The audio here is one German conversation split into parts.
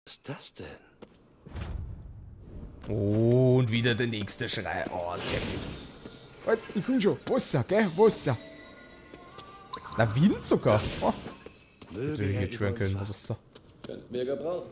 Was ist das denn? Oh, und wieder der nächste Schrei. Oh, sehr gut. Halt, ich bin schon. Wasser, gell? Wasser. Na, Wind sogar. Oh, Möge natürlich er hätte schwören über uns können, wachen. Wasser. Könnten wir gebrauchen.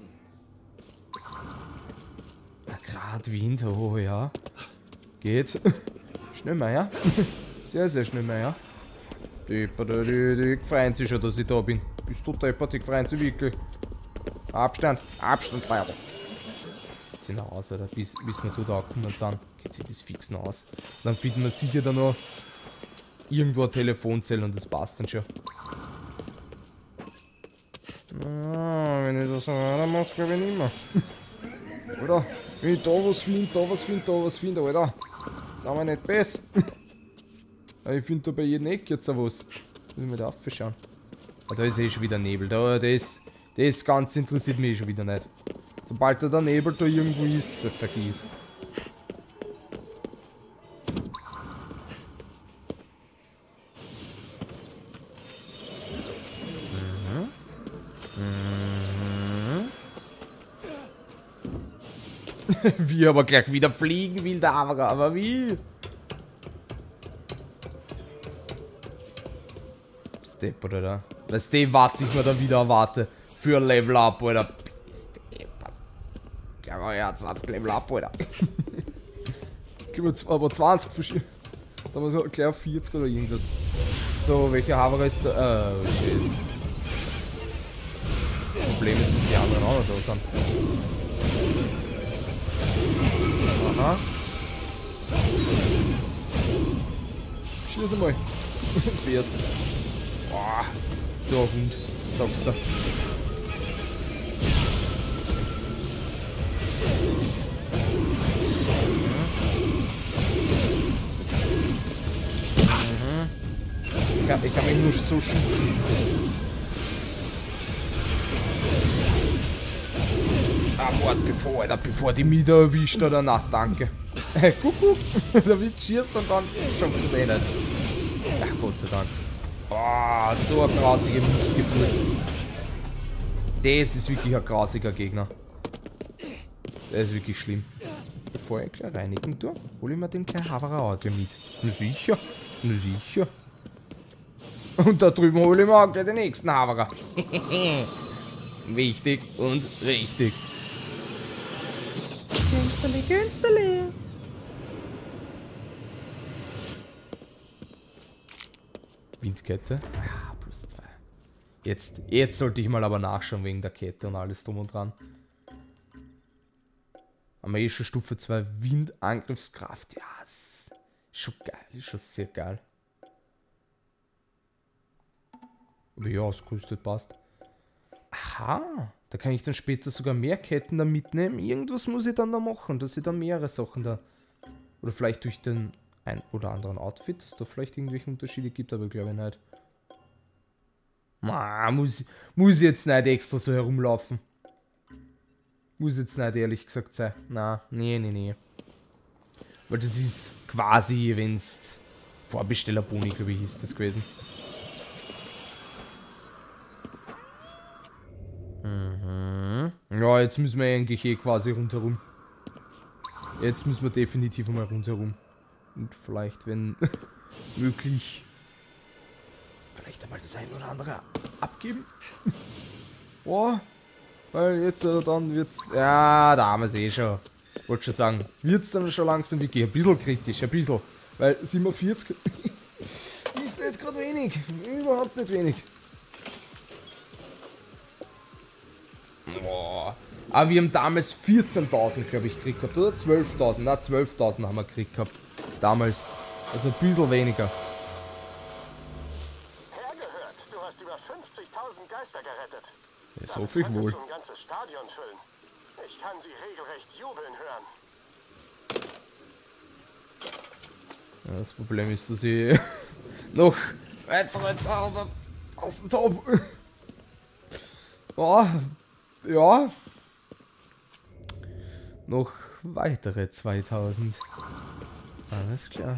Na, grad Wind, oh ja. Geht. Schnell mal, ja? Sehr, sehr schnell mal, ja? Die freuen sich schon, dass ich da bin. Bist du deppert, die freuen sich wirklich. Abstand, Abstand, Feuer. Geht sich noch aus, oder? Bis wir da angekommen sind, geht sich das fix noch aus. Dann finden wir sicher da noch irgendwo eine Telefonzelle und das passt dann schon. Wenn ich das so weitermache, glaube ich nicht mehr. Oder? Wenn ich da was finde, da was finde, da was finde, Alter. Sind wir nicht besser. Ich finde da bei jedem Eck jetzt auch was. Müssen wir da aufschauen. Aber da ist eh schon wieder Nebel. Das Ganze interessiert mich schon wieder nicht. Sobald da der Nebel da irgendwo ist, vergiss. Wie aber gleich wieder fliegen will, der aber wie? Stepp, oder? Weißt du, was ich mir da wieder erwarte? Für ein Level Up, oder? Ich glaube, ja, 20 Level Up, oder? Ich glaube, aber 20 verschiedene. Sagen wir so, gleich auf 40 oder irgendwas. So, welche Haver ist da? Oh, shit. Das Problem ist, dass die anderen auch noch da sind. Aha. Schieß einmal. Das wär's. Boah. So ein Hund. Sagst du. Ich kann mich nur so schützen. Ah, warte, bevor die mich da erwischt oder nach, danke. Kuckuck, da wird schießt und dann schafft es eh nicht. Ach, Gott sei Dank. Oh, so eine grausige Missgeburt. Das ist wirklich ein grausiger Gegner. Das ist wirklich schlimm. Bevor ich gleich reinigen tue, hole ich mir den kleinen Haverer auch gleich mit. Na sicher, na sicher. Und da drüben hole ich mir auch gleich den nächsten Haverer. Wichtig und richtig. Günstele, Günstele. Windkette. Ja, +2. Jetzt sollte ich mal aber nachschauen wegen der Kette und alles drum und dran. Haben wir eh schon Stufe 2 Windangriffskraft. Ja, das ist schon geil. Ist schon sehr geil. Aber ja, ausgerüstet passt. Aha, da kann ich dann später sogar mehr Ketten da mitnehmen. Irgendwas muss ich dann da machen, dass ich da mehrere Sachen da... Oder vielleicht durch den ein oder anderen Outfit, dass da vielleicht irgendwelche Unterschiede gibt, aber glaube ich nicht. Muss jetzt nicht extra so herumlaufen. Muss jetzt nicht ehrlich gesagt sein. Na, nee. Weil das ist quasi, wenn's Vorbestellerboni, glaube ich, ist das gewesen. Ja, jetzt müssen wir eigentlich eh quasi rundherum. Jetzt müssen wir definitiv einmal rundherum. Und vielleicht, wenn möglich, vielleicht einmal das ein oder andere abgeben. Boah, weil jetzt dann wird's... Ja, da haben wir es eh schon. Wollte schon sagen, wird's dann schon langsam wirklich ein bisschen kritisch, ein bisschen. Weil 47 ist nicht gerade wenig. Überhaupt nicht wenig. Boah. Aber wir haben damals 14.000, glaube ich, gekriegt gehabt, oder? 12.000, na 12.000 haben wir gekriegt gehabt. Damals. Also ein bisschen weniger. Hergehört, du hast über 50.000 Geister gerettet. Das hoffe ich wohl. Du ein ganzes Stadion füllen. Ich kann sie regelrecht jubeln hören. Ja, das Problem ist, dass ich noch weitere 200.000 habe. Oh, ja. Noch weitere 2000. Alles klar.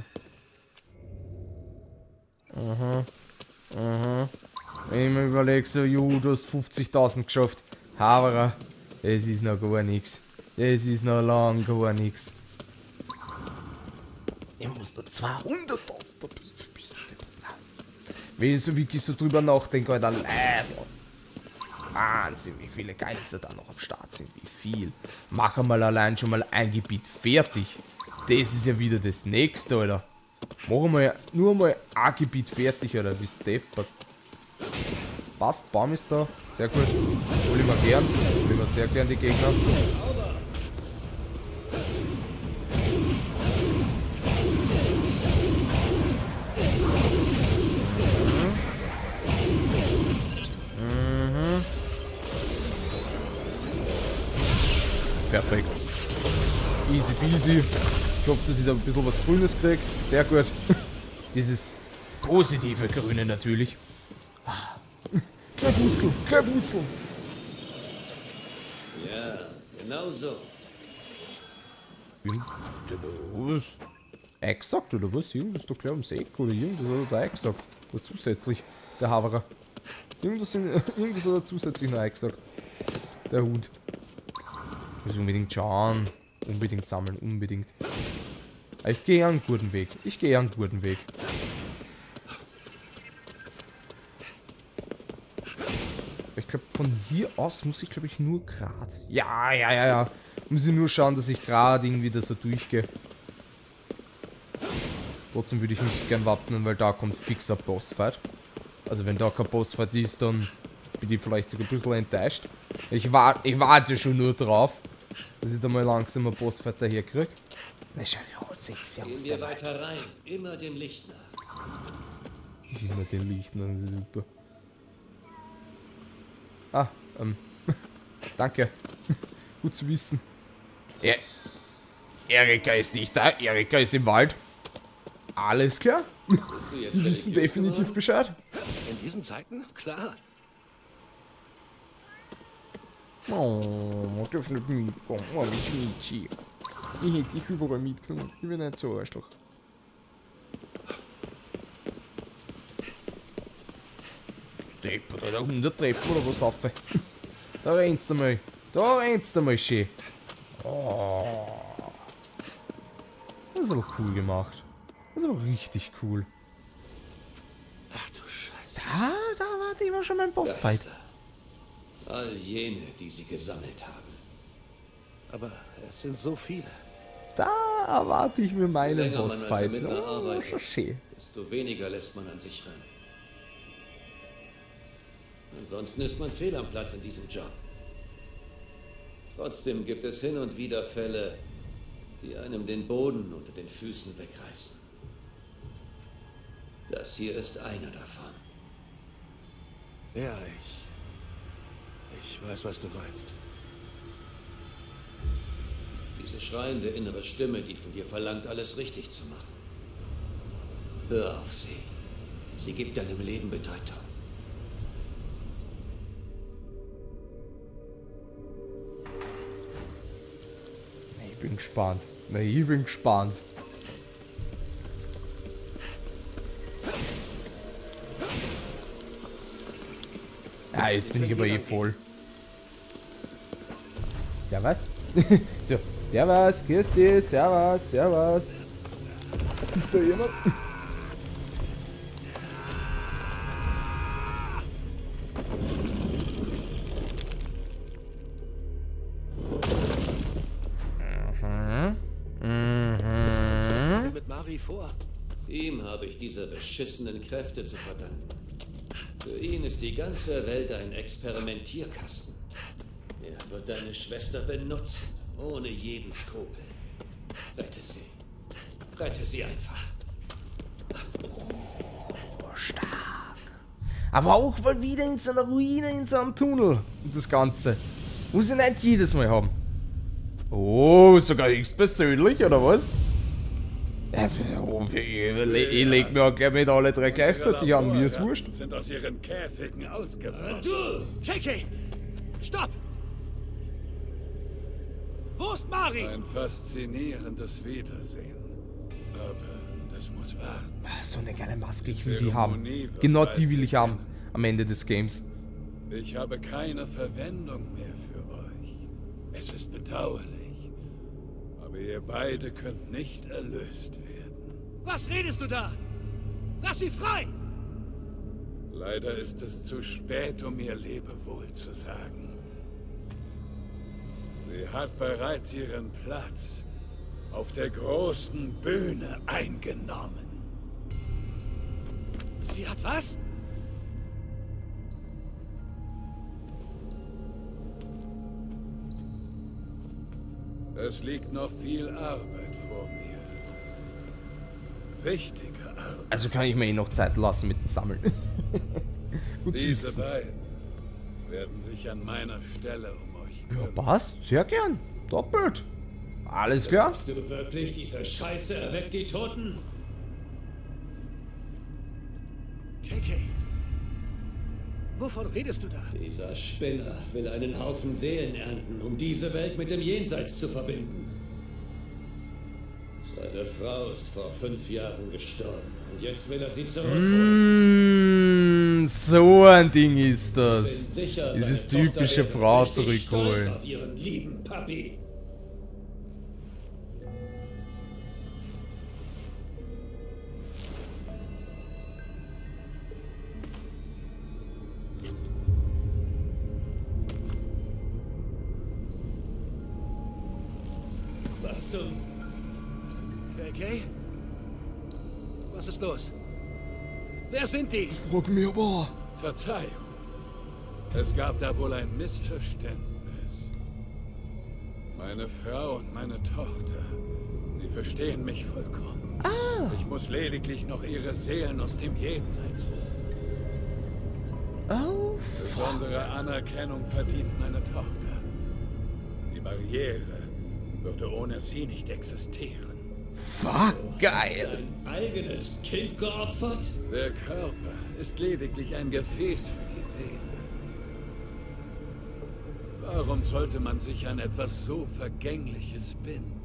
Wenn ich mir überlege, so, du hast 50.000 geschafft. Haverer. Es ist noch gar nichts. Es ist noch lang gar nichts. Ich muss nur 200 Tasten. Wenn ich so wirklich so drüber nachdenke, Alter, Leute. Wahnsinn, wie viele Geister da noch am Start sind. Wie viel. Mach einmal allein schon mal ein Gebiet fertig. Das ist ja wieder das nächste, Alter. Machen wir ja nur mal ein Gebiet fertig, Alter. Wie steppert. Passt, Baum ist da. Sehr gut. Hol ich mir gern. Hol ich mir sehr gern die Gegner. Perfekt. Easy peasy. Ich hoffe, dass ich da ein bisschen was Grünes kriege. Sehr gut. Dieses positive Grüne natürlich. Kleinwurzel, Kleinwurzel. Ja, genau so. Was? Exakt oder was? Irgendwas da gleich ums Eck oder irgendwas hat er da gesagt. Oder zusätzlich. Der Haverer. Irgendwas hat er zusätzlich noch gesagt. Der Hund. Ich muss unbedingt schauen. Unbedingt sammeln, unbedingt. Aber ich gehe einen guten Weg. Ich gehe einen guten Weg. Ich glaube, von hier aus muss ich, glaube ich, nur gerade. Ja. Muss ich nur schauen, dass ich gerade irgendwie da so durchgehe. Trotzdem würde ich mich gern wappnen, weil da kommt fixer Bossfight. Also wenn da kein Bossfight ist, dann bin ich vielleicht sogar ein bisschen enttäuscht. Ich warte schon nur drauf, dass ich da mal langsam einen Bossfight daher kriege. Na schau, ja, holt sich ja Gehen wir weiter rein, immer dem Licht nach. Immer den Licht, das ist super. Ah, danke. Gut zu wissen. Erika ist nicht da, Erika ist im Wald. Alles klar. Bist du jetzt Die wissen religiös definitiv geworden? Bescheid. In diesen Zeiten? Klar. Oh, darf nicht mitkommen. Oh, wie Michi. Ich hätte dich überall mitgenommen. Ich bin nicht so Arschloch. Treppen oder 100 Treppen oder was auf. Da rennst du mal. Da rennst du mal schön. Oh. Das ist aber cool gemacht. Das ist aber richtig cool. Ach du Scheiße. Da war immer schon mein Bossfight. All jene, die sie gesammelt haben. Aber es sind so viele. Da erwarte ich mir meinen länger man als Bossfight. Ermittler Oh, arbeitet, schon schön. desto weniger lässt man an sich ran. Ansonsten ist man fehl am Platz in diesem Job. Trotzdem gibt es hin und wieder Fälle, die einem den Boden unter den Füßen wegreißen. Das hier ist einer davon. Ja, ich weiß, was du meinst. Diese schreiende innere Stimme, die von dir verlangt, alles richtig zu machen. Hör auf sie. Sie gibt deinem Leben Bedeutung. Ich bin gespannt. Ich bin gespannt. Ja, jetzt bin ich aber eh voll. Servus. So, servus, grüß dich, servus. Ist da jemand? Was geht mit Mari vor? Ihm habe ich diese beschissenen Kräfte zu verdanken. Für ihn ist die ganze Welt ein Experimentierkasten. Er wird deine Schwester benutzen, ohne jeden Skrupel. Rette sie. Rette sie einfach. Stark. Aber auch mal wieder in so einer Ruine, in so einem Tunnel. Und das Ganze. Muss ich nicht jedes Mal haben. Oh, sogar höchstpersönlich, oder was? Ich leg mir auch gleich mit alle drei gleichzeitig an, mir ist wurscht. Sind aus ihren Käfigen ausgebrochen. Du! Kiki! Stopp! Wo ist Mari? Ein faszinierendes Wiedersehen. Aber das muss warten. Ah, so eine geile Maske, ich will die haben. Genau die will ich haben am Ende des Games. Ich habe keine Verwendung mehr für euch. Es ist bedauerlich. Aber ihr beide könnt nicht erlöst werden. Was redest du da? Lass sie frei! Leider ist es zu spät, um ihr Lebewohl zu sagen. Sie hat bereits ihren Platz auf der großen Bühne eingenommen. Sie hat was? Es liegt noch viel Arbeit vor mir. Wichtige Arbeit. Also kann ich mir eh noch Zeit lassen mit dem Sammeln. Gut zu Diese wissen. beiden werden sich an meiner Stelle um euch Ja, kümmern. passt. Sehr gern. Doppelt. Alles klar. Glaubst du wirklich, diese Scheiße erweckt die Toten? KK. Wovon redest du da? Dieser Spinner will einen Haufen Seelen ernten, um diese Welt mit dem Jenseits zu verbinden. Seine Frau ist vor 5 Jahren gestorben und jetzt will er sie zurückholen. So ein Ding ist Ich bin das. sicher, Dieses seine Tochter typische wäre Frau richtig zurückholen. stolz auf ihren lieben Papi. Was zum... KK? Was ist los? Wer sind die? Frag mich aber. Verzeihung. Es gab da wohl ein Missverständnis. Meine Frau und meine Tochter, sie verstehen mich vollkommen. Ich muss lediglich noch ihre Seelen aus dem Jenseits rufen. Oh. Besondere Anerkennung verdient meine Tochter. Die Barriere würde ohne sie nicht existieren. Fuck, geil. Dein eigenes Kind geopfert? Der Körper ist lediglich ein Gefäß für die Seele. Warum sollte man sich an etwas so Vergängliches binden?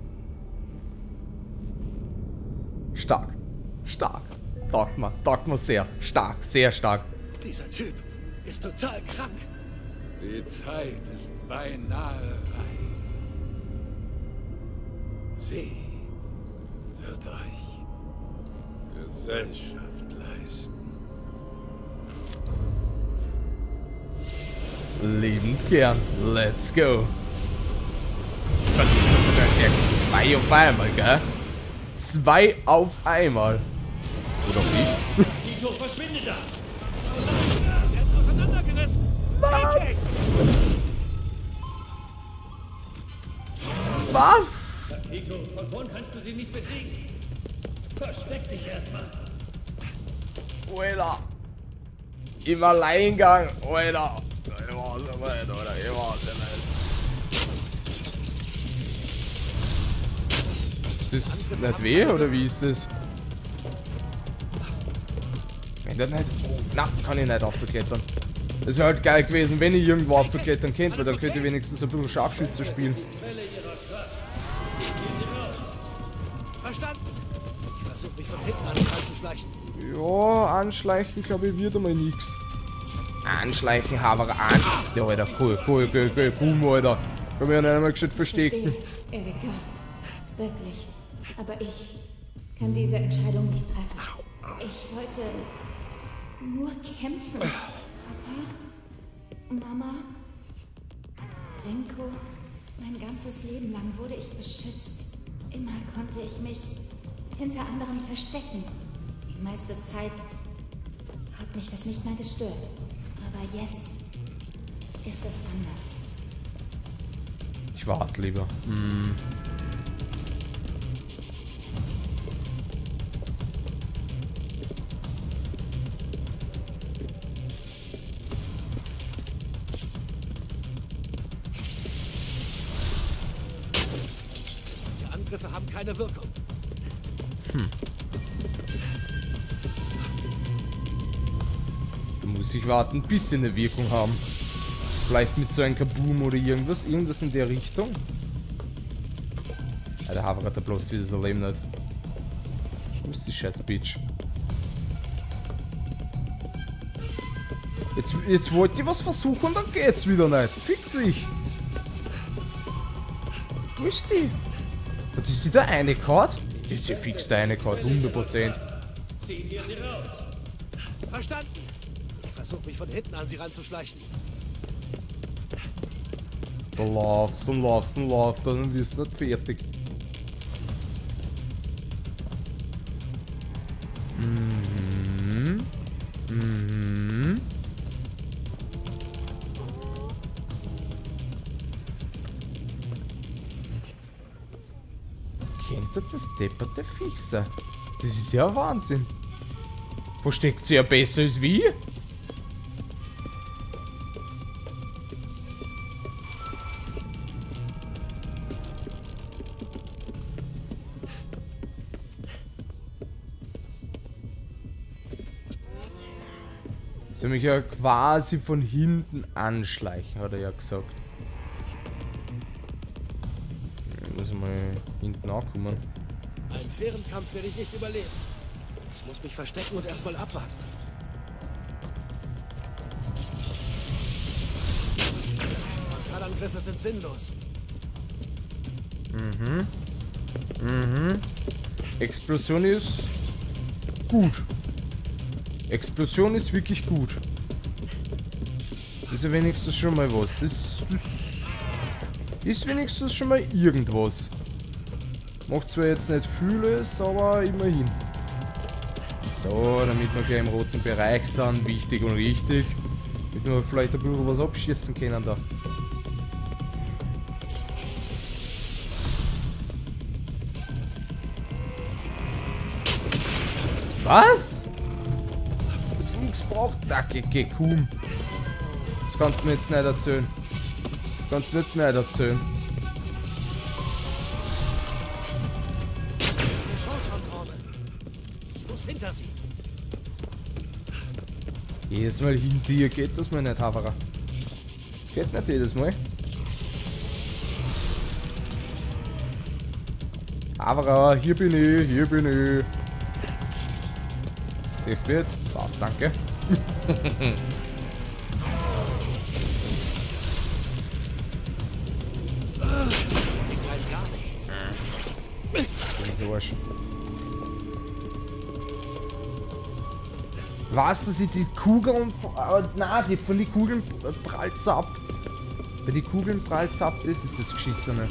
Stark. Stark. Taugt mir sehr. Stark. Sehr stark. Dieser Typ ist total krank. Die Zeit ist beinahe reif. Sie wird euch Gesellschaft leisten. Liebend gern. Let's go. Das ist sogar gleich 2 auf einmal, gell? 2 auf einmal. Oder auch nicht? Tito, verschwinde da! Er hat auseinandergerissen. KK! Was? Tito, von vorn kannst du sie nicht besiegen. Versteck dich erstmal. Alter. Im Alleingang, Alter. Ich weiß nicht, Alter. Ich weiß nicht. Das nicht weh, oder wie ist das? Wenn das nicht... Na, kann ich nicht aufklettern. Das wäre halt geil gewesen, wenn ich irgendwo aufklettern könnte, weil dann könnte ich wenigstens ein bisschen Scharfschütze spielen. Verstanden? Ich versuche mich von hinten an den Hals zu schleichen. Ja, anschleichen glaube ich wird einmal nix. Anschleichen, Haber an. Ja, Alter, cool, boom, Alter. Kann mich ja nicht einmal gescheit verstecken. Verstehe, Erika. Wirklich. Aber ich kann diese Entscheidung nicht treffen. Ich wollte nur kämpfen. Papa, Mama, Renko, mein ganzes Leben lang wurde ich beschützt. Immer konnte ich mich hinter anderen verstecken. Die meiste Zeit hat mich das nicht mehr gestört. Aber jetzt ist es anders. Ich warte lieber. Diese Angriffe haben keine Wirkung. Da muss ich warten, bis sie eine Wirkung haben. Vielleicht mit so einem Kaboom oder irgendwas. Irgendwas in der Richtung. Ja, der Hafer hat da bloß wieder das Leben nicht. Wo ist die scheiß Bitch? Jetzt wollt ihr was versuchen und dann geht's wieder nicht. Fick dich! Wo ist die? Hat die da eine gehauen? Die hat sie fix da eine gehauen, 100%. Ziehen wir sie raus. Verstanden. Ich versuche mich von hinten an sie ranzuschleichen. Da laufst und laufst und laufst, dann wirst du nicht fertig. Mhm. Mhm. Kennt ihr das depperte Viech sein? Das ist ja Wahnsinn. Versteckt sie ja besser als wir? Soll mich ja quasi von hinten anschleichen, hat er ja gesagt. Ich muss mal hinten ankommen. Einen fairen Kampf werde ich nicht überleben. Ich muss mich verstecken und erstmal abwarten. Frontalangriffe sind sinnlos. Mhm. Mhm. Explosion ist gut. Explosion ist wirklich gut. Ist ja wenigstens schon mal was. Das ist wenigstens schon mal irgendwas. Macht zwar jetzt nicht vieles, aber immerhin. So, damit wir gleich im roten Bereich sind, wichtig und richtig. Damit wir vielleicht ein bisschen was abschießen können da. Was? Hast du nichts braucht? Da, geh, komm. Das kannst du mir jetzt nicht erzählen. Das kannst du mir jetzt nicht erzählen. Eine Chance von vorne. Ich muss hinter sie. Jedes Mal hinter ihr geht das mal nicht, Haverer. Das geht nicht jedes Mal. Haverer, hier bin ich, hier bin ich. Siehst du jetzt? Was, danke. Das ist Arsch. Was, dass ich die Kugeln... nein, die von den Kugeln prallt's ab. Bei den Kugeln prallt's ab, das ist das Geschissene.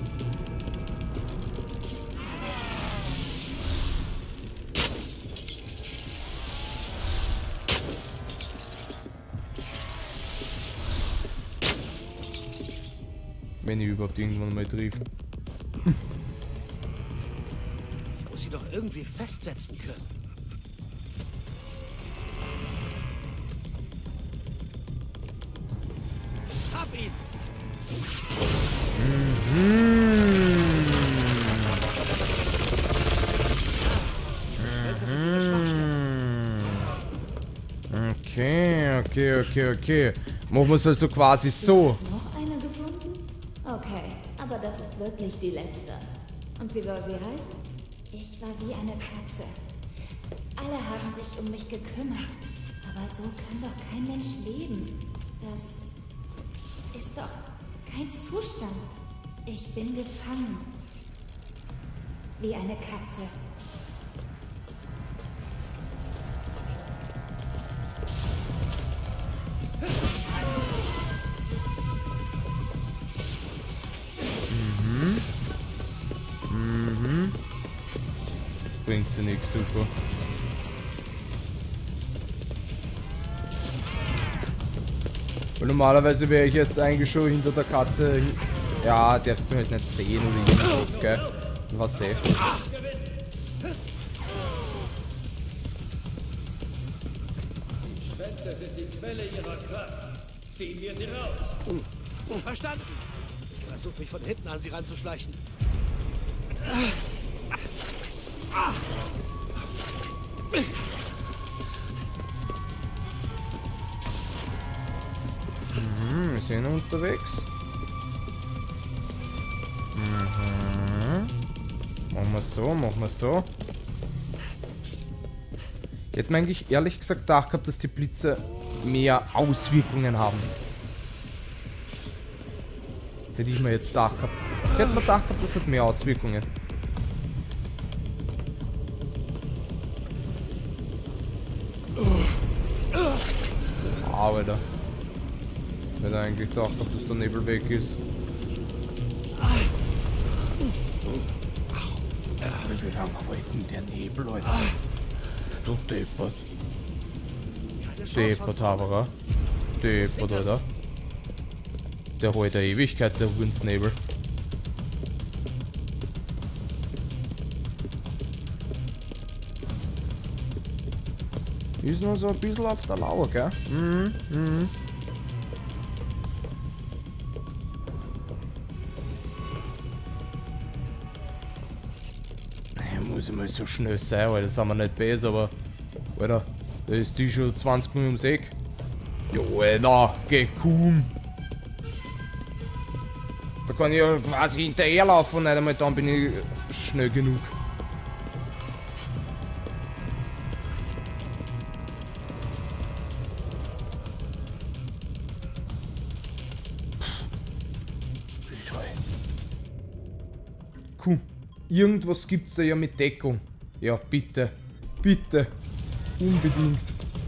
Wenn ich überhaupt irgendwann mal triff. Ich muss sie doch irgendwie festsetzen können. Hab ihn! Okay. Machen wir es also quasi so. Noch eine gefunden? Okay, aber das ist wirklich die letzte. Und wie soll sie heißen? Ich war wie eine Katze. Alle haben sich um mich gekümmert. Aber so kann doch kein Mensch leben. Das ist doch kein Zustand. Ich bin gefangen. Wie eine Katze. Bringt sie nichts, super. Weil normalerweise wäre ich jetzt eigentlich schon hinter der Katze. Ja, darfst du halt nicht sehen oder irgendwas, gell? Was eh. Die Schwänze sind die Quelle ihrer Kraft. Ziehen wir sie raus. Verstanden. Ich versuche mich von hinten an sie ranzuschleichen. Wir sind unterwegs. Machen wir so. Ich hätte mir eigentlich ehrlich gesagt gedacht gehabt, dass die Blitze mehr Auswirkungen haben. Hätte ich mir jetzt gedacht gehabt. Ich hätte mir gedacht, das hat mehr Auswirkungen. Alter. Ich hätte eigentlich gedacht, dass der Nebel weg ist. Wie lange hält denn der Nebel, Alter? Du deppert. Deppert, Havara. Deppert, Alter. Der holt der Ewigkeit, der Hurensnebel. Ist noch so ein bisschen auf der Lauer, gell? Muss ich mal so schnell sein, weil das sind wir nicht besser, aber... Alter, da ist die schon 20 Minuten ums Eck. Jo, Alter, geh komm. Da kann ich ja quasi hinterherlaufen und nicht einmal dann bin ich schnell genug. Komm, irgendwas gibt's da ja mit Deckung. Ja, bitte. Bitte. Unbedingt.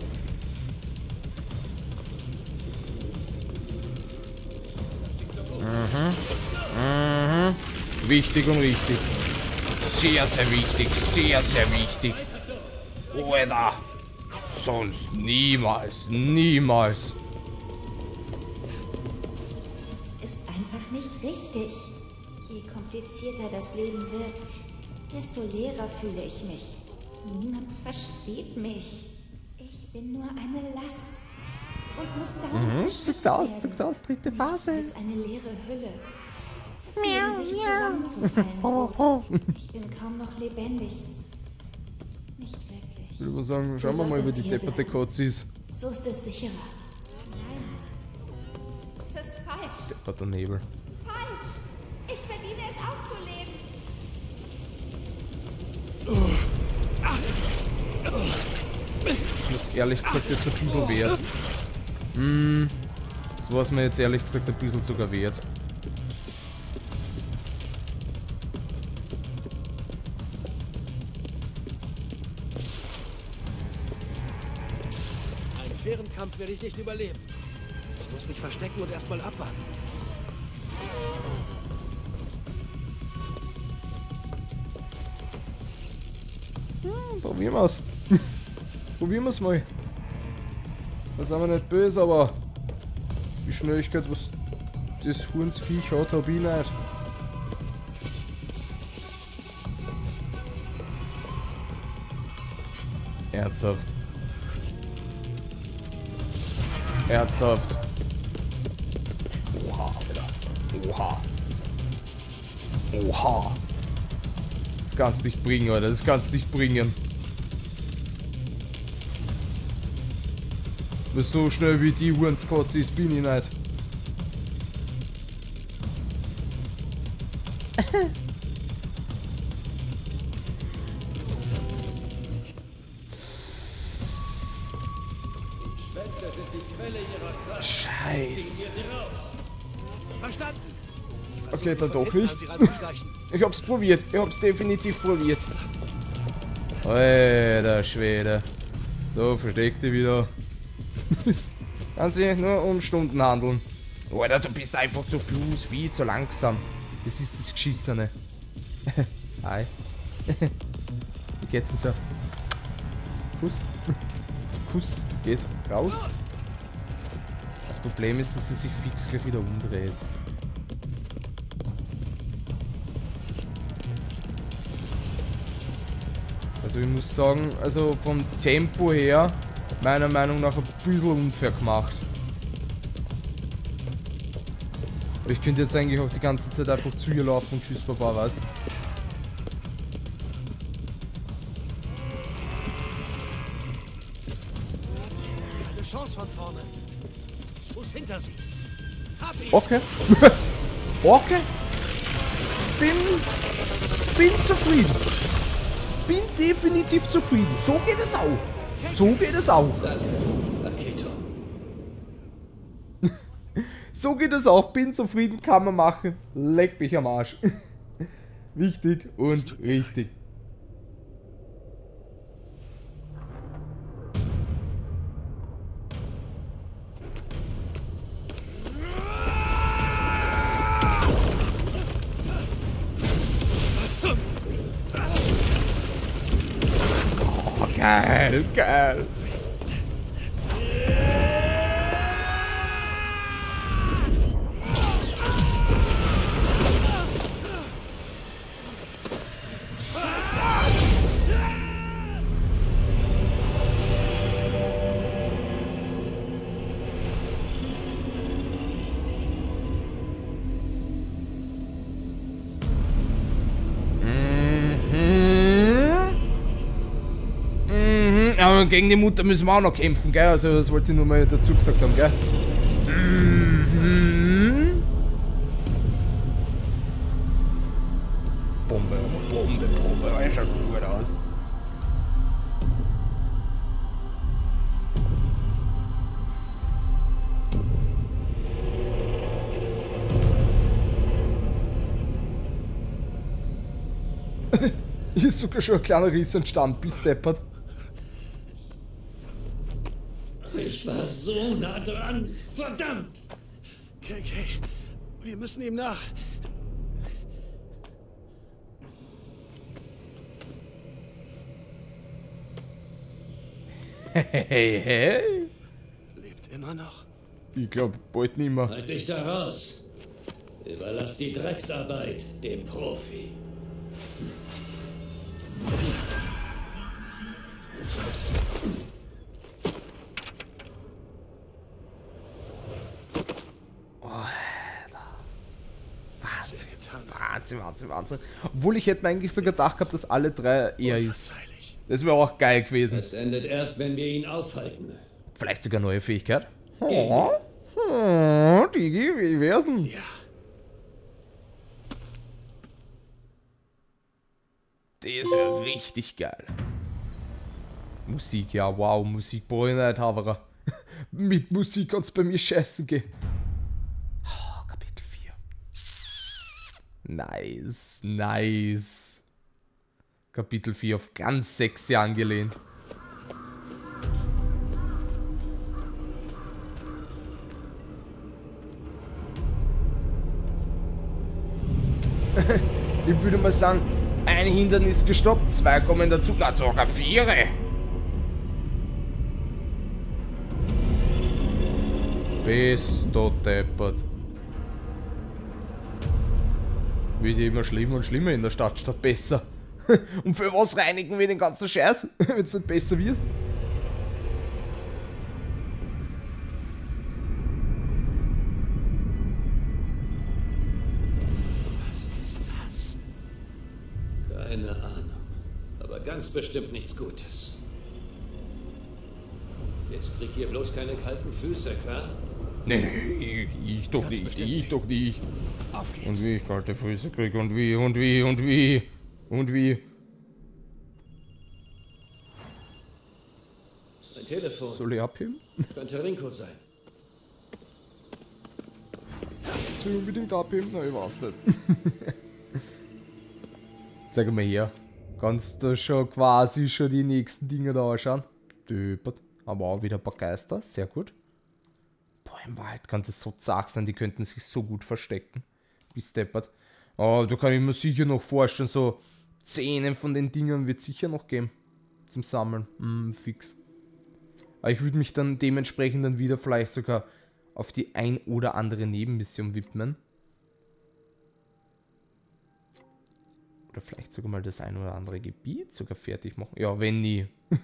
Wichtig und richtig. Sehr, sehr wichtig. Sehr, sehr wichtig. Alter. Sonst niemals. Niemals. Es ist einfach nicht richtig. Je komplizierter das Leben wird, desto leerer fühle ich mich. Niemand versteht mich. Ich bin nur eine Last. Und muss darum Zuckt aus, dritte Phase. Nichts als eine leere Hülle. Die sich zusammenzufallen droht. Ich bin kaum noch lebendig. Nicht wirklich. Ich würde mal sagen, schauen wir mal, wie die depperte Katze ist. So ist es sicherer. Nein. Es ist falsch. Depperter Nebel. Falsch. Ich verdiene es auch zu leben. Das ist ehrlich gesagt jetzt ein bisschen wert. Das war es mir jetzt ehrlich gesagt ein bisschen sogar wert. Einen fairen Kampf werde ich nicht überleben. Ich muss mich verstecken und erstmal abwarten. Probieren wir's. Probieren wir's mal. Da sind wir nicht böse, aber die Schnelligkeit, was das Hurensviech hat, hab ich nicht. Ernsthaft. Ernsthaft. Oha, Alter. Oha. Oha. Das kannst nicht bringen, Alter. Das kannst nicht bringen. Nur so schnell wie die Hurenskotze ist, bin ich nicht. Scheiße. Verstanden. Okay, dann doch nicht. Ich hab's probiert. Ich hab's definitiv probiert. Alter Schwede. So, versteck dich wieder. Kann sich nur um Stunden handeln. Alter, du bist einfach zu Fuß, viel zu langsam. Das ist das Geschissene. Hi. Wie geht's denn so? Kuss. Kuss geht raus. Das Problem ist, dass sie sich fix gleich wieder umdreht. Also ich muss sagen, also vom Tempo her, meiner Meinung nach ein bisschen unfair gemacht. Aber ich könnte jetzt eigentlich auch die ganze Zeit einfach zu ihr laufen und tschüss Baba, weißt? Eine Chance von vorne. Ich muss hinter sie. Hab ihn. Okay. Okay. Bin zufrieden. Bin definitiv zufrieden. So geht es auch. So geht es auch. Danke, Aketo. So geht es auch. Bin zufrieden, kann man machen. Leck mich am Arsch. Wichtig und richtig. Oh, geil, geil. Aber gegen die Mutter müssen wir auch noch kämpfen, gell? Also das wollte ich nur mal dazu gesagt haben, gell? Bombe, Bombe, Bombe, das schaut gut aus. Hier ist sogar schon ein kleiner Riss entstanden, bis deppert. Ich war so nah dran. Verdammt! Okay. Wir müssen ihm nach. Hey. Lebt immer noch. Ich glaube, bald nimmer. Halt dich da raus. Überlass die Drecksarbeit dem Profi. Wahnsinn. Obwohl ich hätte mir eigentlich sogar gedacht gehabt, dass alle drei er ist. Das wäre auch geil gewesen. Es endet erst, wenn wir ihn aufhalten. Vielleicht sogar neue Fähigkeit. Digi, wie wär's denn? Ja. Das wäre richtig geil. Musik, ja, wow, Musik brauche ich nicht, Haverer. Mit Musik kann's bei mir scheißen gehen. Oh, Kapitel 4. Nice. Kapitel 4 auf ganz sexy angelehnt. Ich würde mal sagen, ein Hindernis gestoppt, 2 kommen dazu, na sogar 4. Bist du deppert. Wird immer schlimmer und schlimmer in der Stadt statt besser. Und für was reinigen wir den ganzen Scheiß, wenn es nicht besser wird? Keine Ahnung. Aber ganz bestimmt nichts Gutes. Jetzt krieg hier bloß keine kalten Füße, klar? Nee, ich doch nicht. Auf geht's. Und wie ich kalte Füße krieg und wie. Ein Telefon. Soll ich abheben? Könnte Rinko sein. Soll ich unbedingt abheben? Nein, ich weiß nicht. Zeig mal her. Kannst du schon quasi schon die nächsten Dinge da anschauen? Stöpert. Aber auch wieder ein paar Geister. Sehr gut. Boah, im Wald kann das so zart sein. Die könnten sich so gut verstecken. Wie steppert. Oh, da kann ich mir sicher noch vorstellen, so 10 von den Dingen wird sicher noch geben. Zum Sammeln. Fix. Aber ich würde mich dann dementsprechend dann wieder vielleicht sogar auf die ein oder andere Nebenmission widmen. Oder vielleicht sogar mal das ein oder andere Gebiet sogar fertig machen. Ja, wenn nie.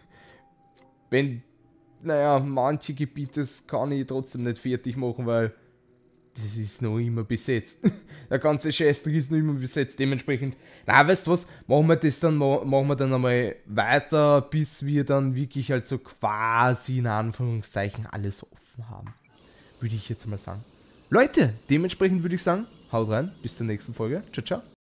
Naja, manche Gebiete kann ich trotzdem nicht fertig machen, weil das ist noch immer besetzt. Der ganze Scheißdreck ist noch immer besetzt. Dementsprechend, na, weißt du was, machen wir dann einmal weiter, bis wir dann wirklich halt so quasi in Anführungszeichen alles offen haben. Würde ich jetzt mal sagen. Leute, dementsprechend würde ich sagen, haut rein, bis zur nächsten Folge. Ciao, ciao.